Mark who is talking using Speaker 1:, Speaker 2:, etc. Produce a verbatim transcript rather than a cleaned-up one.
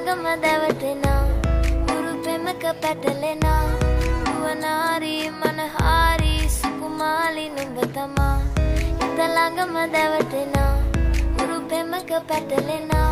Speaker 1: ළඟම දැවටෙනා උරු පෙමක පැටලෙනා වනාරි මනහාරි සුකුමාලි නුඹ තමා හිත ළඟම දැවටෙනා උරු පෙමක පැටලෙනා